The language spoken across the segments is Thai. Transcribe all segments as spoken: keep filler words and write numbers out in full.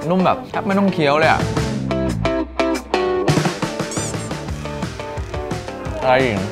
นุ่มแบบแทบไม่ต้องเคี้ยวเลยอะอะไรอีก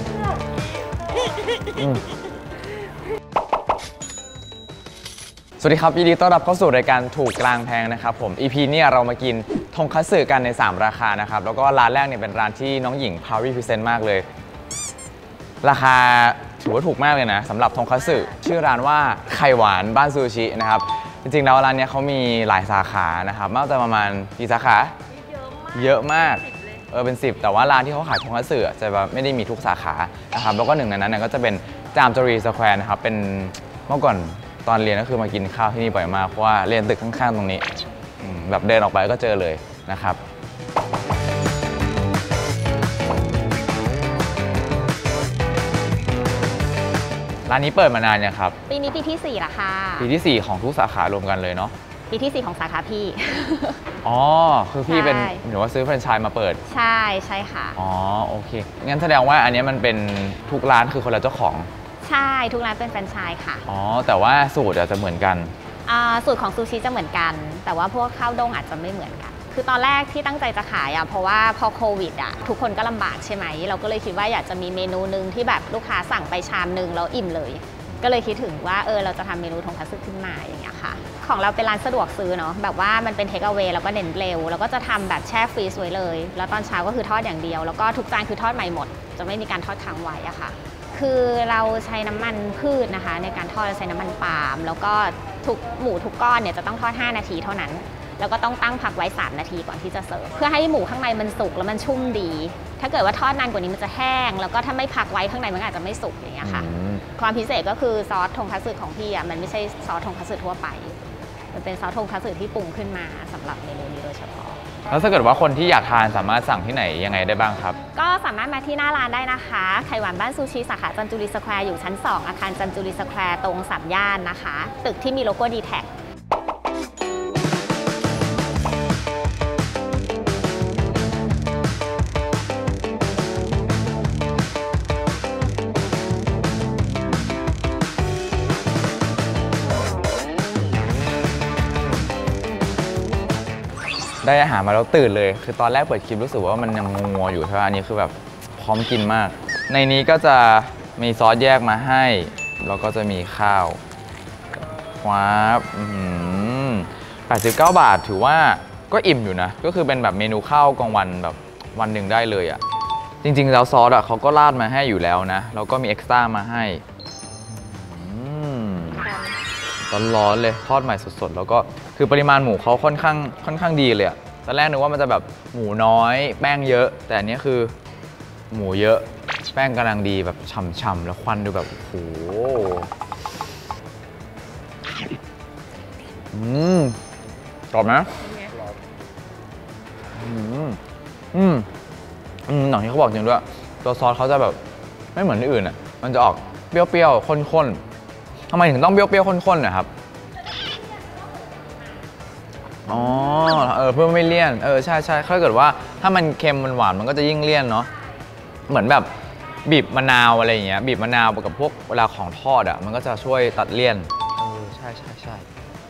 สวัสดีครับยินดีต้อนรับเข้าสู่รายการถูกกลางแพงนะครับผม อี พี นี้เรามากินทงคัตสึกันในสามราคานะครับแล้วก็ร้านแรกเนี่ยเป็นร้านที่น้องหญิง Proudly Present มากเลยราคาถือว่าถูกมากเลยนะสำหรับทงคัตสึชื่อร้านว่าไข่หวานบ้านซูชินะครับจริงๆแล้วร้านนี้เขามีหลายสาขานะครับมากแต่ประมาณกี่สาขาเยอะมากเออเป็นสิบแต่ว่าร้านที่เขาขายทงคัตสึจะแบบไม่ได้มีทุกสาขานะครับแล้วก็หนึ่งในนั้นก็จะเป็นจามจุรีสแควร์นะครับเป็นเมื่อก่อนตอนเรียนก็คือมากินข้าวที่นี่บ่อยมากเพราะว่าเรียนตึกข้างๆตรงนี้แบบเดินออกไปก็เจอเลยนะครับร้านนี้เปิดมานานยังครับปีนี้ปีที่สี่ละค่ะปีที่สี่ของทุกสาขารวมกันเลยเนาะปีที่สี่ของสาขาพี่อ๋อคือพี่เป็นหรือว่าซื้อแฟรนไชส์มาเปิดใช่ใช่ค่ะอ๋อโอเคงั้นแสดงว่าอันนี้มันเป็นทุกร้านคือคนละเจ้าของใช่ทุกร้านเป็นแฟรนไชส์ค่ะอ๋อแต่ว่าสูตรอาจจะเหมือนกันสูตรของซูชิจะเหมือนกันแต่ว่าพวกข้าวด้งอาจจะไม่เหมือนกันคือตอนแรกที่ตั้งใจจะขายอ่ะเพราะว่าพอโควิดอ่ะทุกคนก็ลำบากใช่ไหมเราก็เลยคิดว่าอยากจะมีเมนูนึงที่แบบลูกค้าสั่งไปชามนึงแล้วอิ่มเลยก็เลยคิดถึงว่าเออเราจะทำเมนูทงคัตสึขึ้นมาอย่างเงี้ยค่ะของเราเป็นร้านสะดวกซื้อเนาะแบบว่ามันเป็นเทคเอาเวย์แล้วก็เน้นเร็วแล้วก็จะทำแบบแช่ฟรีซไว้เลยแล้วตอนเช้าก็คือทอดอย่างเดียวแล้วก็ทุกจานคือทอดใหม่หมดจะไม่มีการทอดค้างไว้อะค่ะคือเราใช้น้ำมันพืชนะคะในการทอดใช้น้ำมันปาล์มแล้วก็ทุกหมูทุกก้อนเนี่ยจะต้องทอดห้านาทีเท่านั้นแล้วก็ต้องตั้งพักไว้สามนาทีก่อนที่จะเสิร์ฟเพื่อให้หมูข้างในมันสุกแล้วมันชุ่มดีถ้าเกิดว่าทอดนานกว่านี้มันจะแห้งแล้วก็ถ้าไม่พักไว้ข้างในมันอาจจะไม่สุกอย่างเงี้ยค่ะความพิเศษก็คือซอสทงคัตสึของพี่อ่ะมันไม่ใช่ซอสทงคัตสึทั่วไปมันเป็นซอสทงคัตสึที่ปรุงขึ้นมาสำหรับเมนูนี้โดยเฉพาะแล้วถ้าเกิดว่าคนที่อยากทานสามารถสั่งที่ไหนยังไงได้บ้างครับก็สามารถมาที่หน้าร้านได้นะคะไข่หวานบ้านซูชิสาขาจันจุรีสแควร์อยู่ชั้นสองอาคารจันจุรีสแควร์ตรงสามย่านนะคะตึกที่มีโลโก้ ดี แท็กได้อาหารมาแล้วตื่นเลยคือตอนแรกเปิดคลิปรู้สึกว่ามันยังงัวอยู่ใช่ไหมอันนี้คือแบบพร้อมกินมากในนี้ก็จะมีซอสแยกมาให้แล้วก็จะมีข้าวว้าวแปดสิบเก้าบาทถือว่าก็อิ่มอยู่นะก็คือเป็นแบบเมนูข้าวกลางวันแบบวันหนึ่งได้เลยอ่ะจริงๆแล้วซอสอ่ะเขาก็ราดมาให้อยู่แล้วนะแล้วก็มีเอ็กซ์ตร้ามาให้ร้อนๆเลยทอดใหม่สดๆแล้วก็คือปริมาณหมูเขาค่อนข้างค่อนข้างดีเลยอะตอนแรกนึกว่ามันจะแบบหมูน้อยแป้งเยอะแต่อันนี้คือหมูเยอะแป้งกำลังดีแบบฉ่ำๆแล้วควันดูแบบโอ้โหอืมกรอบไหมอืมอืมอืมอย่างที่เขาบอกจริงด้วยตัวซอสเขาจะแบบไม่เหมือนที่อื่นอะมันจะออกเปรี้ยวๆข้นๆทำไมถึงต้องเปรี้ยวๆข้นๆนะครับอ๋อเออเพื่อไม่เลี่ยนเออใช่ใช่ถ้าเกิดว่าถ้ามันเค็มมันหวานมันก็จะยิ่งเลี่ยนเนาะเหมือนแบบบีบมะนาวอะไรอย่างเงี้ยบีบมะนาวกับพวกเวลาของทอดอ่ะมันก็จะช่วยตัดเลี่ยนเออใช่ใช่ใช่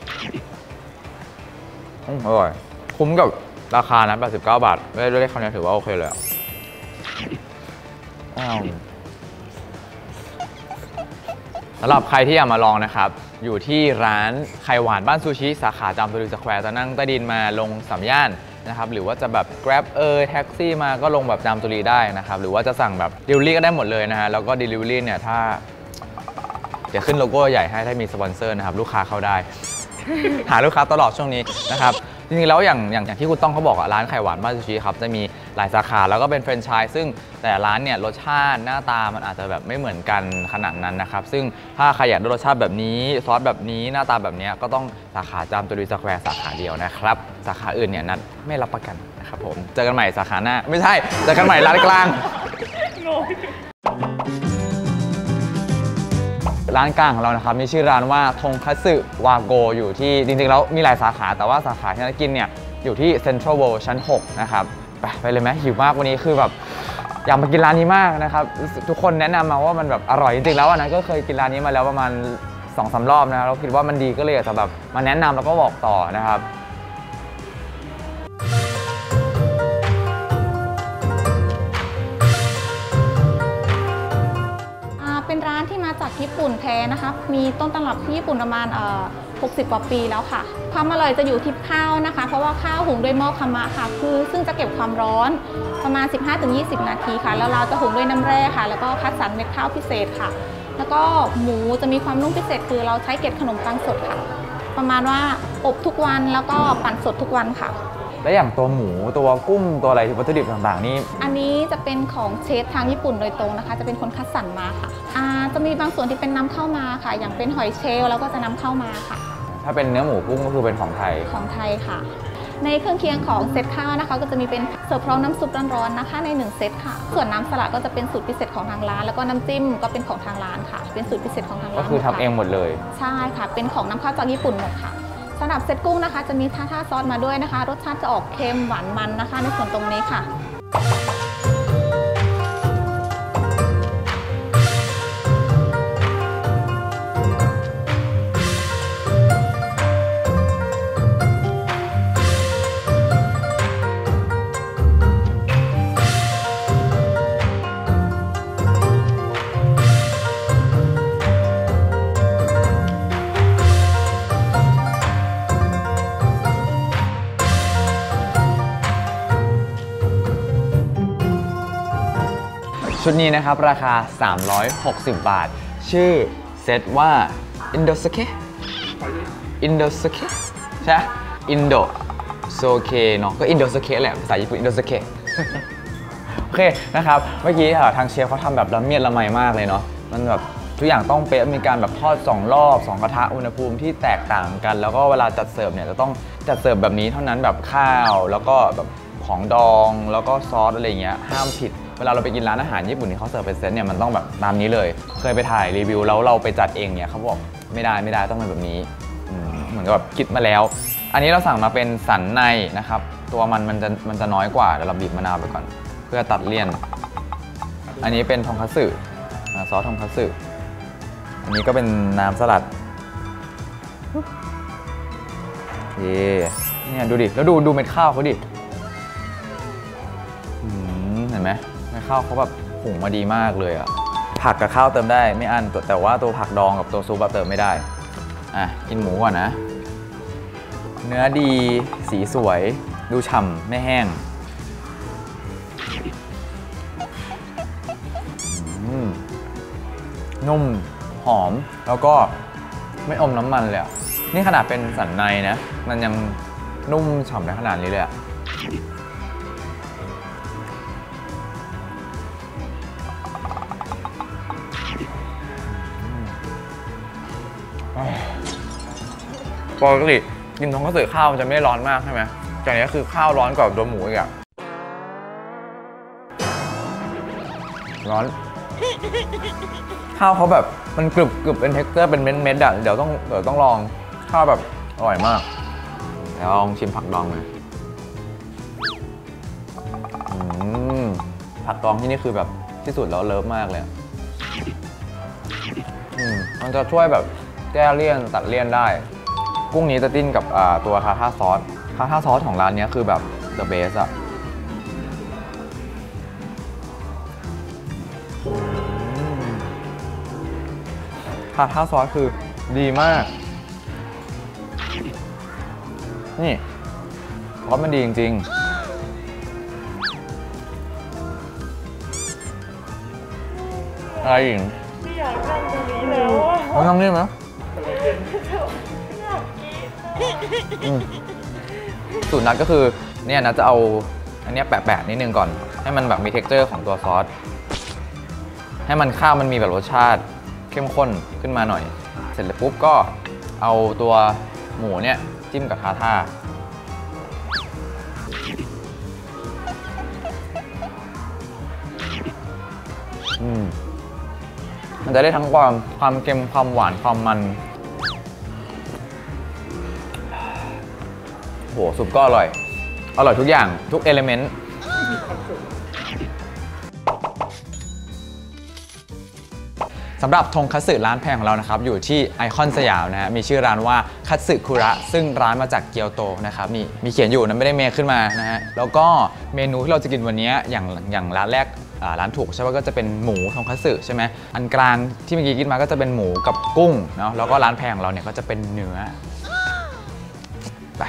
อร่อยคุ้มกับราคานะแปดสิบเก้าบาทได้ด้วยคำนี้ถือว่าโอเคเลยสำหรับใครที่อยากมาลองนะครับอยู่ที่ร้านไข่หวานบ้านซูชิสาขาจามจุรีสแควร์จะนั่งใต้ดินมาลงสามย่านนะครับหรือว่าจะแบบ Grab เออแท็กซี่มาก็ลงแบบจามจุรีได้นะครับหรือว่าจะสั่งแบบ Delivery ก็ได้หมดเลยนะฮะแล้วก็ Delivery เนี่ยถ้าเดี๋ยวขึ้นโลโก้ใหญ่ให้ถ้ามีสปอนเซอร์นะครับลูกค้าเข้าได้ หาลูกค้าตลอดช่วงนี้นะครับจริงๆแล้วอย่างอย่างอย่างที่คุณต้องเขาบอกอะร้านไข่หวานบ้านซูชิครับจะมีหลายสาขาแล้วก็เป็นแฟรนไชส์ซึ่งแต่ร้านเนี่ยรสชาติหน้าตามันอาจจะแบบไม่เหมือนกันขนาดนั้นนะครับซึ่งถ้าใครอยากได้รสชาติแบบนี้ซอสแบบนี้หน้าตาแบบนี้ก็ต้องสาขาจามจุรีสแควร์สาขาเดียวนะครับสาขาอื่นเนี่ยนัดไม่รับประกันนะครับผมเจอกันใหม่สาขาหน้าไม่ใช่เจอกันใหม่ร้านกลางร้านกลางของเรานะครับมีชื่อร้านว่าทงคัตสึวาโกอยู่ที่จริงๆแล้วมีหลายสาขาแต่ว่าสาขาที่นักกินเนี่ยอยู่ที่เซ็นทรัลเวิลด์ชั้นหกนะครับไปไปเลยไหมหิวมากวันนี้คือแบบอยากมากินร้านนี้มากนะครับทุกคนแนะนำมาว่ามันแบบอร่อยจริงๆแล้วนะก็เคยกินร้านนี้มาแล้วประมาณ สองสาม รอบนะเราคิดว่ามันดีก็เลยอยากจะแบบมาแนะนำแล้วก็บอกต่อนะครับเป็นร้านที่มาจากญี่ปุ่นแท้นะคะมีต้นตำรับที่ญี่ปุ่นประมาณเอ่อหกสิบกว่าปีแล้วค่ะความอร่อยจะอยู่ที่ข้าวนะคะเพราะว่าข้าวหุงด้วยหม้อคามะค่ะคือซึ่งจะเก็บความร้อนประมาณ สิบห้าถึงยี่สิบ นาทีค่ะแล้วเราจะหุงด้วยน้ำแร่ค่ะแล้วก็คัดสรรเม็ดข้าวพิเศษค่ะแล้วก็หมูจะมีความนุ่มพิเศษคือเราใช้เกล็ดขนมปังสดค่ะประมาณว่าอบทุกวันแล้วก็ปั่นสดทุกวันค่ะและอย่างตัวหมูตัวกุ้งตัวอะไรวัตถุดิบต่างๆนี่อันนี้จะเป็นของเชฟทางญี่ปุ่นโดยตรงนะคะจะเป็นคนคัดสรรมาค่ะอ่าจะมีบางส่วนที่เป็นนำเข้ามาค่ะอย่างเป็นหอยเชลล์แล้วก็จะนำเข้ามาค่ะถ้าเป็นเนื้อหมูกุ้งก็คือเป็นของไทยของไทยค่ะในเครื่องเคียงของเซตข้าวนะคะก็จะมีเป็นเสิร์ฟพร้อมน้ำซุปร้อนๆนะคะในหนึ่งเซตค่ะส่วนน้ำสลัดก็จะเป็นสูตรพิเศษของทางร้านแล้วก็น้ำจิ้มก็เป็นของทางร้านค่ะเป็นสูตรพิเศษของทางร้านก็คือทำเองหมดเลยใช่ค่ะเป็นของนำเข้าจากญี่ปุ่นหมดค่ะสำหรับเซตกุ้งนะคะจะมีทาท่าซอสมาด้วยนะคะรสชาติจะออกเค็มหวานมันนะคะในส่วนตรงนี้ค่ะชุดนี้นะครับราคาสามร้อยหกสิบบาทชื่อเซตว่า Indosuke Indosuke ใช่อินโดโซเคเนาะก็ Indosuke แหละภาษาญี่ปุ่น Indosuke โอเคนะครับเมื่อกี้ทางเชฟเขาทำแบบละเมียดละไมมากเลยเนาะมันแบบทุกอย่างต้องเป๊ะมีการแบบทอดสองรอบสองกระทะอุณหภูมิที่แตกต่างกันแล้วก็เวลาจัดเสิร์ฟเนี่ยจะต้องจัดเสิร์ฟแบบนี้เท่านั้นแบบข้าวแล้วก็แบบของดองแล้วก็ซอสอะไรเงี้ยห้ามผิดเวลาเราไปกินร้านอาหารญี่ปุ่นที่เขาเสิร์ฟเป็นเซตเนี่ยมันต้องแบบตามนี้เลยเคยไปถ่ายรีวิวแล้วเราไปจัดเองเนี่ยเขาบอกไม่ได้ไม่ได้ต้องเป็นแบบนี้เหมือนกับแบบคิดมาแล้วอันนี้เราสั่งมาเป็นสันในนะครับตัวมันมันจะมันจะน้อยกว่าเดี๋ยวเราบีบมะนาวไปก่อนเพื่อตัดเลี่ยนอันนี้เป็นทงคัตสึซอสทงคัตสึอันนี้ก็เป็นน้ำสลัดเย่เนี่ยดูดิแล้วดูดูเม็ดข้าวเขาดิเห็นไหมเม็ดข้าวเขาแบบหุงมาดีมากเลยอ่ะผักกับข้าวเติมได้ไม่อั้นแต่ว่าตัวผักดองกับตัวซุปเติมไม่ได้อ่ะกินหมูก่อนนะเนื้อดีสีสวยดูฉ่ำไม่แห้งนุ่มหอมแล้วก็ไม่อมน้ำมันเลยอ่ะนี่ขนาดเป็นสันในนะมันยังนุ่มฉ่ำได้ขนาดนี้เลยอ่ะปกติกินทงคัตสึข้าวมันจะไม่ร้อนมากใช่ไหมแต่นี้คือข้าวร้อนกว่าตัวหมูอีกอะร้อนข้าวเขาแบบมันกรึบกรึบเป็นเท็กเจอร์เป็นเม็ดๆอะเดี๋ยวต้องเดี๋ยวต้องลองข้าวแบบอร่อยมากเดี๋ยวลองชิมผักดองหน่อยผักดองที่นี่คือแบบที่สุดแล้วเลิฟมากเลยมันจะช่วยแบบแก้เลี่ยนตัดเลี่ยนได้กุ้งนี้จะจิ้นกับตัวคาท่าซอสคาท่าซอสของร้านนี้คือแบบ the best อะคาท่าซอสคือดีมากนี่ซอสมันดีจริงๆอะไรอีกไม่อยากนั่งตรงนี้แล้วอ่ะนั่งนี่ไหมสูตรนัดก็คือเนี่ยนัดจะเอาอันนี้แปะๆนิดนึงก่อนให้มันแบบมี เท็กเจอร์ ของตัวซอสให้มันข้าวมันมีแบบรสชาติเข้มข้นขึ้นมาหน่อยเสร็จแล้วปุ๊บก็เอาตัวหมูเนี่ยจิ้มกับคาท่าอืมมันจะได้ทั้งความความเค็มความหวานความมันโหซุปก็อร่อยอร่อยทุกอย่างทุกเอลิเมนต์สำหรับทงคัตสึร้านแพงของเรานะครับอยู่ที่ไอคอนสยามนะฮะมีชื่อร้านว่าคัตสึคุระซึ่งร้านมาจากเกียวโตนะครับมีมีเขียนอยู่นะไม่ได้เมคขึ้นมานะฮะแล้วก็เมนูที่เราจะกินวันนี้อย่างอย่างร้านแรกร้านถูกใช่ป่ะก็จะเป็นหมูทงคัตสึใช่ไหมอันกลางที่เมื่อกี้กินมาก็จะเป็นหมูกับกุ้งเนาะแล้วก็ร้านแพงของเราเนี่ยก็จะเป็นเนื้อไป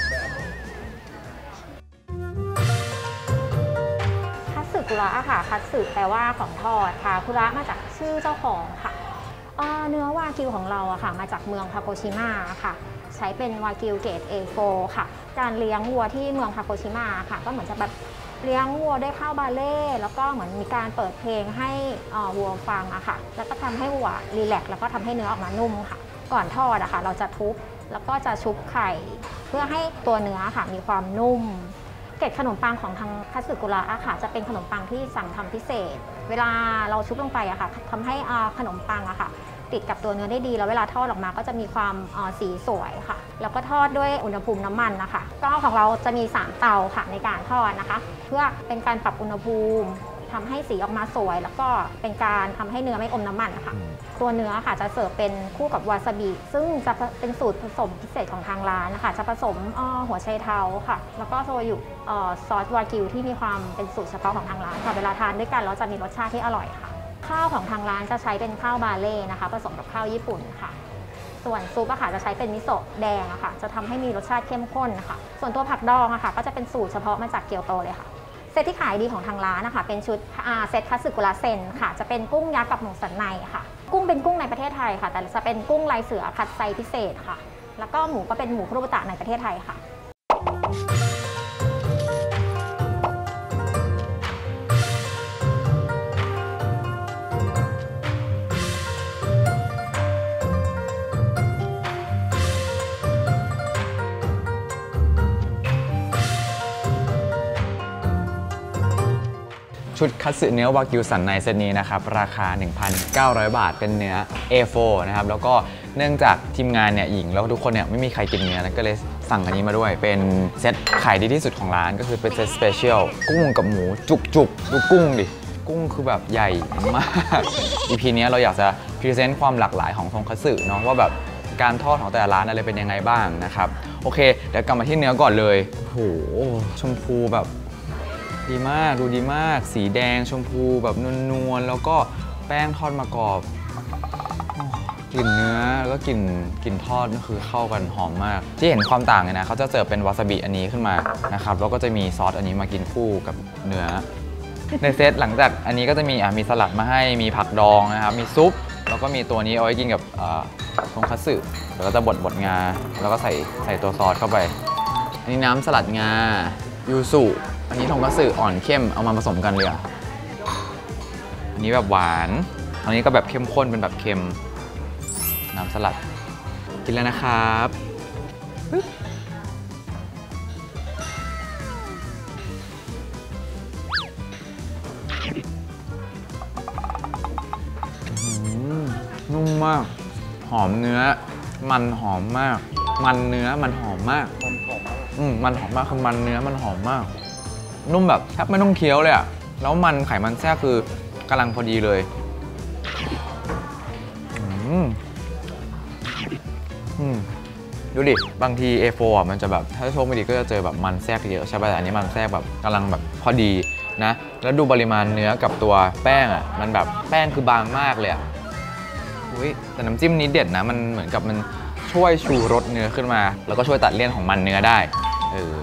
คัตสึกุระค่ะคัตสึแปลว่าของทอดค่ะคุระมาจากชื่อเจ้าของค่ะเนื้อวากิวของเราอะค่ะมาจากเมืองทาโกชิมะค่ะใช้เป็นวากิวเกรด เอ โฟร์ ค่ะการเลี้ยงวัวที่เมืองทาโกชิมะค่ะก็เหมือนจะแบบเลี้ยงวัวด้วยข้าวบาเล่แล้วก็เหมือนมีการเปิดเพลงให้วัวฟังอะค่ะแล้วก็ทำให้วัวรีแลกซ์แล้วก็ทำให้เนื้อออกมานุ่มค่ะก่อนทอดอะค่ะเราจะทุบแล้วก็จะชุบไข่เพื่อให้ตัวเนื้อค่ะมีความนุ่มเกล็ดขนมปังของทางคัตสึกุระอะค่ะจะเป็นขนมปังที่สั่งทำพิเศษเวลาเราชุบลงไปอะค่ะทำให้ขนมปังอะค่ะติดกับตัวเนื้อได้ดีแล้วเวลาทอดออกมาก็จะมีความสีสวยค่ะแล้วก็ทอดด้วยอุณหภูมิน้ำมันนะคะก็ของเราจะมีสามเตาค่ะในการทอดนะคะเพื่อเป็นการปรับอุณหภูมิทำให้สีออกมาสวยแล้วก็เป็นการทำให้เนื้อไม่อมน้ำมันนะคะตัวเนื้อค่ะจะเสิร์ฟเป็นคู่กับวาซาบิซึ่งจะเป็นสูตรผสมพิเศษของทางร้านนะคะจะผสมหัวไชเท้าค่ะแล้วก็โชยุซอสวากิวที่มีความเป็นสูตรเฉพาะของทางร้านค่ะเวลาทานด้วยกันแล้วจะมีรสชาติที่อร่อยค่ะข้าวของทางร้านจะใช้เป็นข้าวบาเล่นะคะผสมกับข้าวญี่ปุ่นค่ะส่วนซุปอะค่ะจะใช้เป็นมิโซะแดงอะค่ะจะทำให้มีรสชาติเข้มข้นค่ะส่วนตัวผักดองอะค่ะก็จะเป็นสูตรเฉพาะมาจากเกียวโตเลยค่ะเซตที่ขายดีของทางร้านนะคะเป็นชุดเซตคัตสึกุระเซนค่ะจะเป็นกุ้งยักษ์กับหมูสันในค่ะกุ้งเป็นกุ้งในประเทศไทยค่ะแต่จะเป็นกุ้งลายเสือคัดไซส์พิเศษค่ะแล้วก็หมูก็เป็นหมูคุโรบุตะในประเทศไทยค่ะชุดคัตสึเนื้อวากิวสันในเซตนี้นะครับราคา หนึ่งพันเก้าร้อย บาทเป็นเนื้อ เอ โฟร์ นะครับแล้วก็เนื่องจากทีมงานเนี่ยหญิงแล้วทุกคนเนี่ยไม่มีใครกินเนื้อก็เลยสั่งอันนี้มาด้วยเป็นเซตขายดีที่สุดของร้านก็คือเป็นเซตสเปเชียลกุ้งกับหมูจุกๆดูกุ้งดิกุ้งคือแบบใหญ่มาก อี พี นี้เราอยากจะพรีเซนต์ความหลากหลายของทงคัตสึเนาะว่าแบบการทอดของแต่ละร้านอะไรเป็นยังไงบ้างนะครับโอเคเดี๋ยวกลับมาที่เนื้อก่อนเลยโหชมพูแบบดีมากดูดีมากสีแดงชมพูแบบนวลๆแล้วก็แป้งทอดมากรอบกลิ่นเนื้อแล้วก็กลิ่นกลิ่นทอดก็คือเข้ากันหอมมากที่เห็นความต่างเลยนะเขาจะเสิร์ฟเป็นวาซาบิอันนี้ขึ้นมานะครับแล้วก็จะมีซอสอันนี้มากินคู่กับเนื้อในเซตหลังจากอันนี้ก็จะมีอ่ะมีสลัดมาให้มีผักดองนะครับมีซุปแล้วก็มีตัวนี้เอาไว้กินกับทงคัตสึแล้วก็จะบดบดงาแล้วก็ใส่ใส่ตัวซอสเข้าไปอันนี้น้ำสลัดงายูสุอันนี้ทงคัตสึอ่อนเข้มเอามาผสมกันเลยอันนี้แบบหวานอันนี้ก็แบบเข้มข้นเป็นแบบเค็มน้ำสลัดกินแล้วนะครับนุ่มมากหอมเนื้อมันหอมมากมันเนื้อมันหอมมากอืมมันหอมมากคือมันเนื้อมันหอมมากนุ่มแบบแทบไม่ต้องเคี้ยวเลยอะแล้วมันไขมันแทรกคือกำลังพอดีเลยอืมอืมดูดิบางที เอ โฟร์ อ่ะมันจะแบบถ้าโชคไม่ดีก็จะเจอแบบมันแทรกเยอะใช่ป่ะแต่อันนี้มันแทรกแบบกำลังแบบพอดีนะแล้วดูปริมาณเนื้อกับตัวแป้งอ่ะมันแบบแป้งคือบางมากเลยอ่ะอุ้ยแต่น้ำจิ้มนี้เด็ดนะมันเหมือนกับมันช่วยชูรสเนื้อขึ้นมาแล้วก็ช่วยตัดเลี่ยนของมันเนื้อได้เออ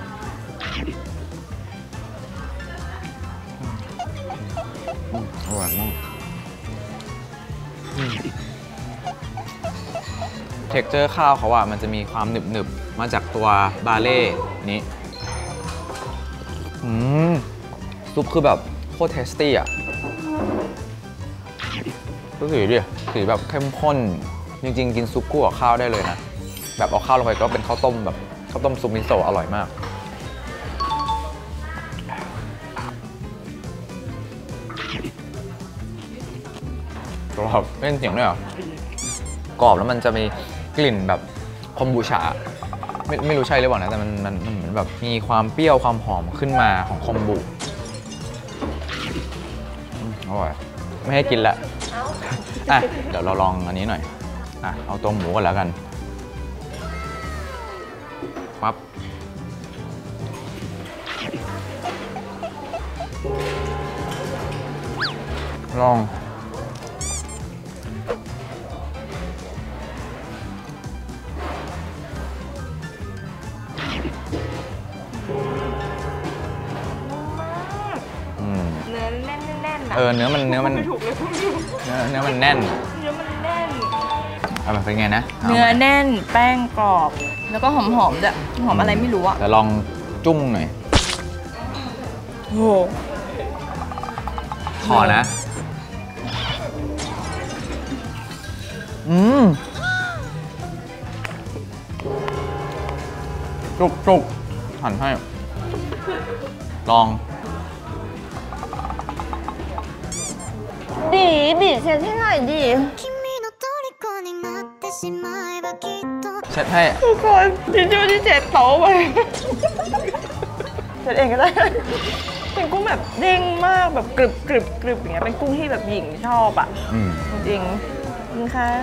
อร่อยมากเท็กเจอร์ข้าวเขาอะมันจะมีความหนึบๆมาจากตัวบาเล่นี้อืมซุปคือแบบโคตรเทสตี้อะดูสีดิสีแบบเข้มข้นจริงๆกินซุปคู่กับข้าวได้เลยนะแบบเอาข้าวลงไปก็เป็นข้าวต้มแบบข้าวต้มซุปมิโซะอร่อยมากกรอบไม่เป็นเสียงด้วยเหรอกรอบแล้วมันจะมีกลิ่นแบบคอมบูชาไม่ไม่รู้ใช่หรือเปล่านะแต่มันมันมันเหมือนแบบมีความเปรี้ยวความหอมขึ้นมาของคอมบูอร่อยไม่ให้กินละอ่ะเดี๋ยวเราลองอันนี้หน่อยอ่ะเอาตัวหมูกันแล้วกันปั๊บลองเนื้อแน่นแน่นเออเนื้อมันเนื้อมันไม่ถูกเลยคุณเนื้อเนื้อมันแน่นเนื้อมันแน่นเอามันเป็นไงนะเนื้อแน่นแป้งกรอบ แล้วก็หอมๆด้วยหอมอะไรไม่รู้อะแต่ลองจุ้งหน่อยโอ้โหขอนะ อืมจุกจุกหั่นให้ ลองดีบีเช็ดให้หน่อยดีเช็ดให้ทุกคนทิชชู่ที่เช็ดโต๊ะไปเช็ดเองก็ได้ เป็นกุ้งแบบเด้งมากแบบกรึบกรึบกรึบอย่างเงี้ยเป็นกุ้งที่แบบหญิงชอบอ่ะอืมจริงๆนี่ค่ะ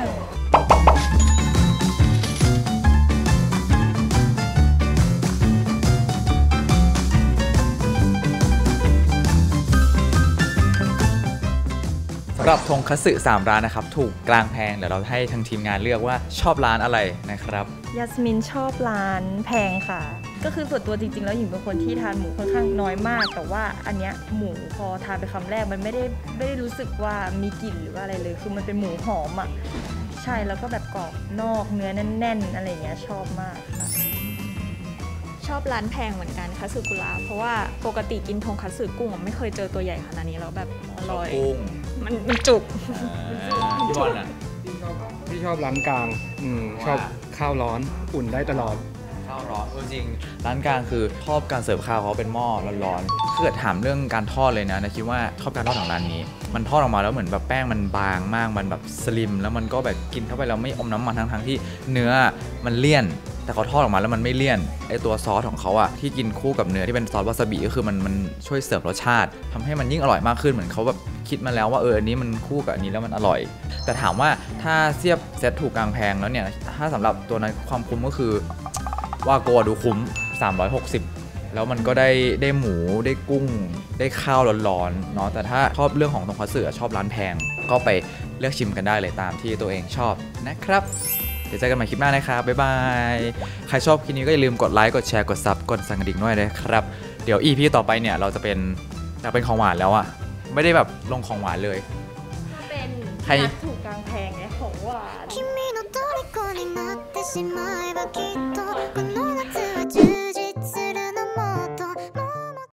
สำหรับทงคัตสึสามร้านนะครับ ถูกกลางแพงเดี๋ยวเราให้ทางทีมงานเลือกว่าชอบร้านอะไรนะครับยาสมินชอบร้านแพงค่ะ ก็คือส่วนตัวจริงๆแล้วหญิงเป็นคนที่ทานหมูค่อนข้างน้อยมาก แต่ว่าอันเนี้ยหมูพอทานไปคำแรกมันไม่ได้ไม่ได้รู้สึกว่ามีกลิ่นหรือว่าอะไรเลย คือมันเป็นหมูหอมอ่ะใช่แล้วก็แบบกรอบนอกเนื้อแน่นๆอะไรอย่างเงี้ยชอบมากค่ะชอบร้านแพงเหมือนกันคัตสึกุระเพราะว่าปกติกินทงคัตสึกุ้งอะไม่เคยเจอตัวใหญ่ขนาดนี้แล้วแบบอร่อยกุ้งมันมันจุกพี่บอลอ่ะพี่ชอบร้านกลางอืมชอบข้าวร้อนอุ่นได้ตลอดข้าวร้อนจริงร้านกลางคือชอบการเสิร์ฟข้าวเขาเป็นหม้อร้อนๆถ้าเกิดถามเรื่องการทอดเลยนะนะคิดว่าชอบการทอดของร้านนี้ มันทอดออกมาแล้วเหมือนแบบแป้งมันบางมากมันแบบสลิมแล้วมันก็แบบกินเข้าไปแล้วไม่อมน้ำมันทั้งๆที่เนื้อมันเลี่ยนแต่เขาทอดออกมาแล้วมันไม่เลี่ยนไอตัวซอสของเขาอะที่กินคู่กับเนื้อที่เป็นซอสวาซาบิก็คือมันมันช่วยเสริมรสชาติทำให้มันยิ่งอร่อยมากขึ้นเหมือนเขาแบบคิดมาแล้วว่าเอออันนี้มันคู่กับอันนี้แล้วมันอร่อย แต่ถามว่าถ้าเทียบเซตถูกกลางแพงแล้วเนี่ยถ้าสำหรับตัวนั้นความคุ้มก็คือว่าโกดูคุ้มสามร้อยหกสิบแล้วมันก็ได้ได้หมูได้กุ้งได้ข้าวร้อนๆเนาะแต่ถ้าชอบเรื่องของทงคัตสึชอบร้านแพงก็ไปเลือกชิมกันได้เลยตามที่ตัวเองชอบนะครับเดี๋ยวเจอกันใหม่คลิปหน้านะครับบ๊ายบายใครชอบคลิปนี้ก็อย่าลืมกดไลค์กดแชร์กดซับกดสั่นกระดิ่งด้วยนะครับเดี๋ยว อี พี ต่อไปเนี่ยเราจะเป็นจะเป็นของหวานแล้วอะไม่ได้แบบลงของหวานเลยเป็นใครถูกกลางแพงไงของหวาน君の虜になってしまえばきっと